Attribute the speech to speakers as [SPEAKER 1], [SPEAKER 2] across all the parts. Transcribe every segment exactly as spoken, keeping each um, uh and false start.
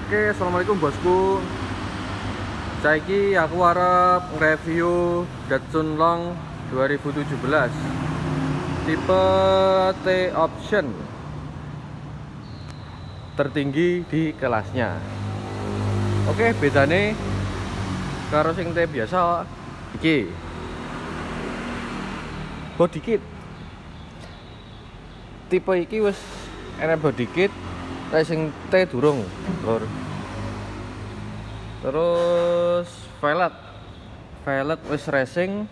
[SPEAKER 1] Oke, assalamualaikum bosku. Saiki aku arep nge-review Datsun Long dua ribu tujuh belas tipe T option tertinggi di kelasnya. Oke, bedane karo sing T biasa iki body kit. Tipe iki wis enak body kit, sing T durung, lur. Terus velg velg wis racing,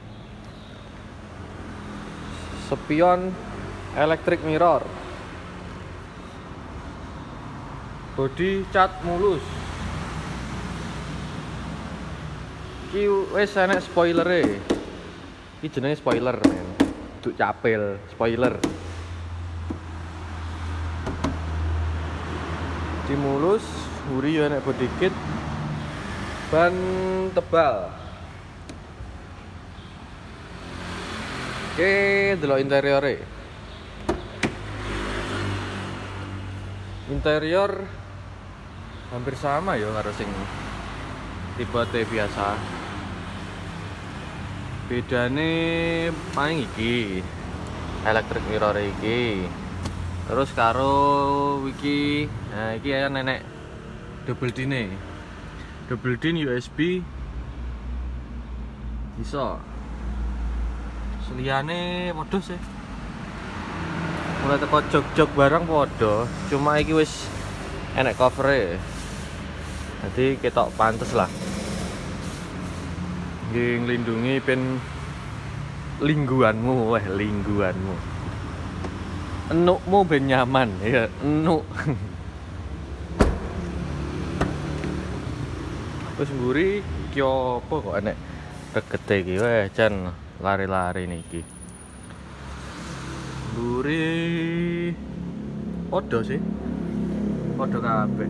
[SPEAKER 1] spion electric mirror, body cat mulus. Iki wis enek spoilere. Iki jenenge spoiler, men. Duk capil, spoiler. Di mulus, buri yo enek body kit, ban tebal. Oke, delok interiore. Interior hampir sama ya karo sing tipe T biasa. Bedane paling iki electric mirror iki. Terus karo iki, nah iki ya nenek double dine. Double din U S B iso. Seliyane padha sih. Mulai teko jog-jog barang padha, cuma iki wis enek cover-e. Jadi ketok pantes lah. Nggih nglindungi pen lingguanmu, weh lingguanmu. Enukmu ben nyaman, ya enuk. Wis mburi iki apa kok enek regete iki weh jan lari-lari niki. Mburi padha sih. Padha kabeh.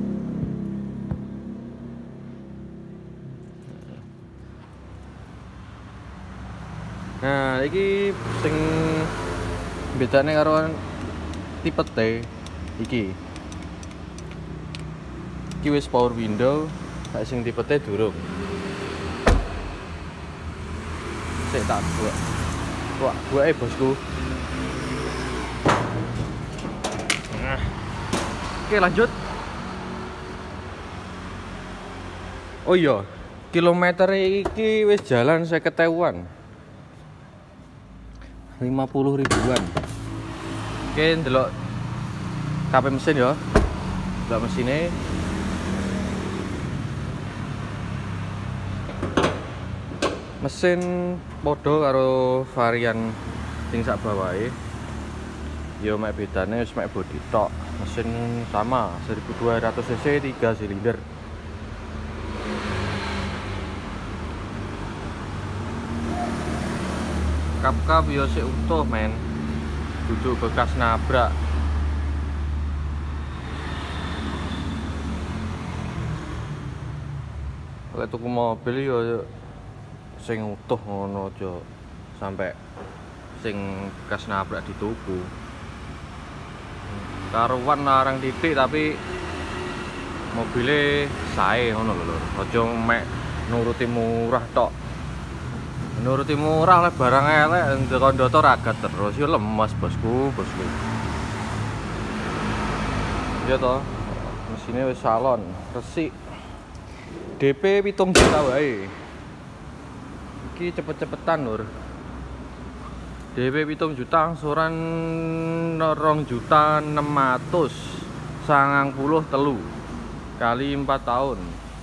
[SPEAKER 1] Nah, iki sing bedane karo tipe T iki. Iki wis power window, sak sing tipe T durung. Sik tak buat. Wah, buake bosku. Nah. Oke, lanjut. Oh iya, kilometer iki wis jalan seket ewan. lima puluh ribuan. Oke, ndelok K P mesin ya. Ndelok mesinnya. Mesin podo karo varian sing sak bawahe. Yo mek bedane wis mek bodi tok. Mesin sama seribu dua ratus cc tiga silinder. Kap-kap yo sik utuh, men. Duduk bekas nabrak. Lek tuku mobil yo sing utuh ngono aja sampai sing bekas nabrak dituku. Karuan larang titik tapi mobilnya sae ngono lho, lho. Aja mek nuruti murah tok. Nuruti murah lah barang elek ndok-ndok ragat terus yo lemas bosku, bosku. Ya toh, mesinnya wis salon, resik. D P pitung juta wae. Iki cepet-cepetan lur. D P pitung juta angsuran rong juta enam ratus sangang puluh telu kali empat tahun.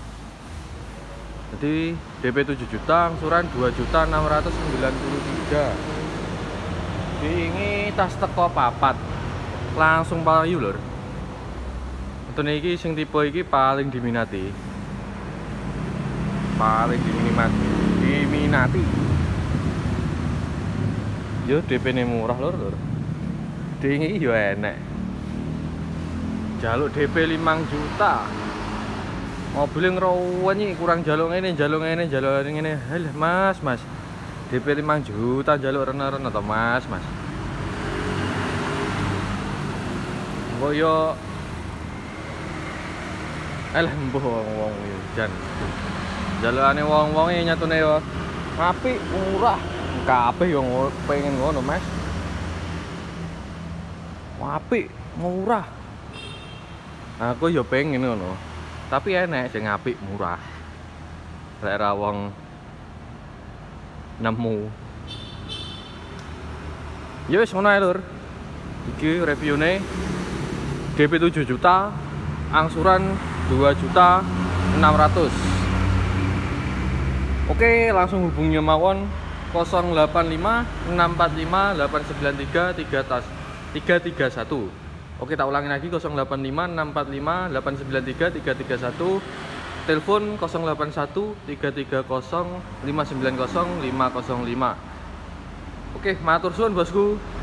[SPEAKER 1] Jadi D P tujuh juta angsuran dua juta enam ratus sembilan puluh tiga. Ini tas teko papat. Langsung payu lur. Untuk iki sing tipe iki paling diminati. Paling diminati. Diminati. Yo D P-ne murah lur, lur. Dingi yo enek. Jaluk D P lima juta. Mobil ngerowen iki kurang jaluk ngene, jaluk ngene, jaluk ngene. Halah, Mas, Mas. D P lima juta jaluk rene-rene to, Mas, Mas. Mbok yo Eh lembuh wong-wong iki jan. Jalukane wong-wong e nyatune yo apik, murah. Kabeh yo pengen ngono, Mas. Apik, murah. Aku yo pengen ngono. Tapi enek sing apik, murah. Lek ra wong nemu. Ya wis ngono ae, Lur. Iki reviewne D P tujuh juta, angsuran dua juta enam ratus. Oke, langsung hubungi mawon nol delapan lima enam empat lima delapan sembilan tiga tiga tiga satu. Oke, tak ulangi lagi nol delapan lima enam empat lima delapan sembilan tiga tiga tiga satu. Telepon nol delapan satu tiga tiga nol lima sembilan nol lima nol lima. Oke, matur suwun bosku.